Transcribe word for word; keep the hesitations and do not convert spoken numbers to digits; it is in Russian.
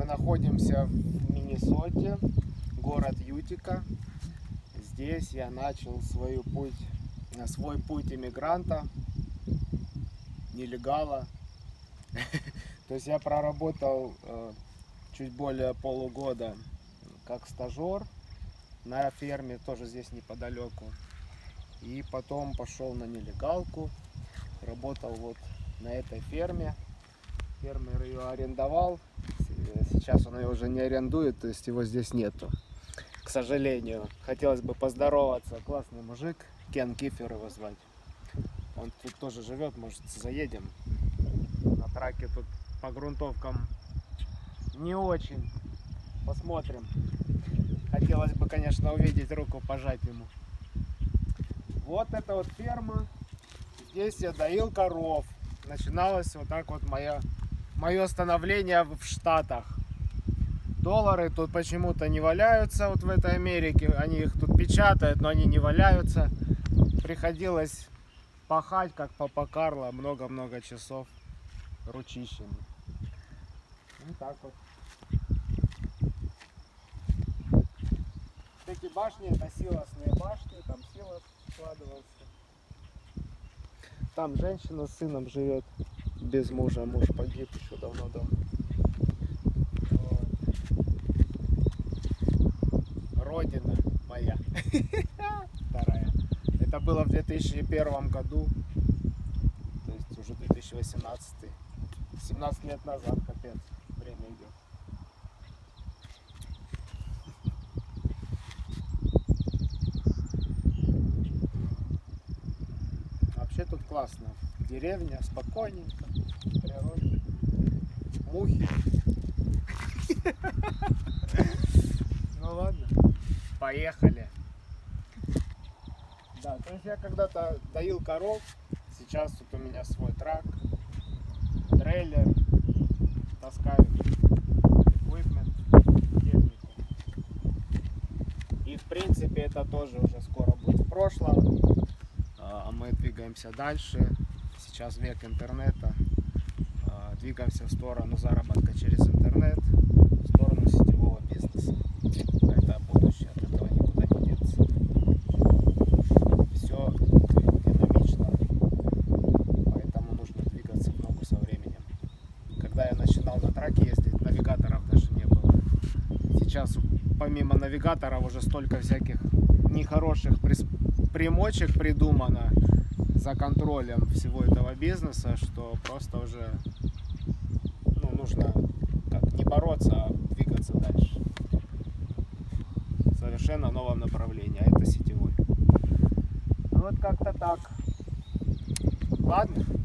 находимся в Миннесоте, город Ютика. Здесь я начал свой путь, свой путь иммигранта, нелегала. То есть я проработал чуть более полугода как стажер на ферме, тоже здесь неподалеку. И потом пошел на нелегалку, работал вот на этой ферме. Фермер ее арендовал, сейчас он ее уже не арендует, то есть его здесь нету, к сожалению. Хотелось бы поздороваться, классный мужик, Кен Кифер его звать. Он тут тоже живет, может заедем. На траке тут по грунтовкам не очень, посмотрим. Хотелось бы, конечно, увидеть, руку пожать ему. Вот это вот ферма, здесь я доил коров. Начиналось вот так вот моя, мое становление в Штатах. Доллары тут почему-то не валяются, вот в этой Америке. Они их тут печатают, но они не валяются. Приходилось пахать, как папа Карло, много-много часов ручищами. Вот так вот. Эти башни, это силосные башни, там силос складывался. Там женщина с сыном живет без мужа, муж погиб еще давно-давно. Вот. Родина моя, вторая. Это было в две тысячи первом году, то есть уже две тысячи восемнадцатый. семнадцать лет назад, капец, время идет. Вообще тут классно. Деревня, спокойненько, природа, мухи. Ну ладно, поехали. Да, то есть я когда-то доил коров, сейчас тут у меня свой трак, трейлер, таскаю эквипмент, технику. И в принципе это тоже уже скоро будет в прошлом. А мы двигаемся дальше. Сейчас век интернета. Двигаемся в сторону заработка через интернет, в сторону сетевого бизнеса. Это будущее, от этого никуда не деться. Все динамично, поэтому нужно двигаться в ногу со временем. Когда я начинал на траке ездить, навигаторов даже не было. Сейчас помимо навигаторов уже столько всяких нехороших примочек придумано за контролем всего этого бизнеса, что просто уже ну, нужно как не бороться, а двигаться дальше. Совершенно новом направлении, а это сетевой. Вот как-то так. Ладно.